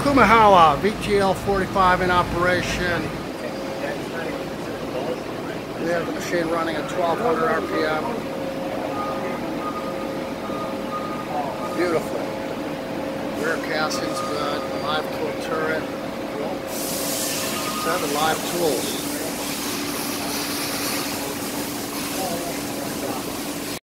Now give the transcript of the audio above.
Kumahawa VTL 45 in operation. We have the machine running at 1200 RPM. Beautiful. Rear casting's good. Live tool turret. 7 live tools.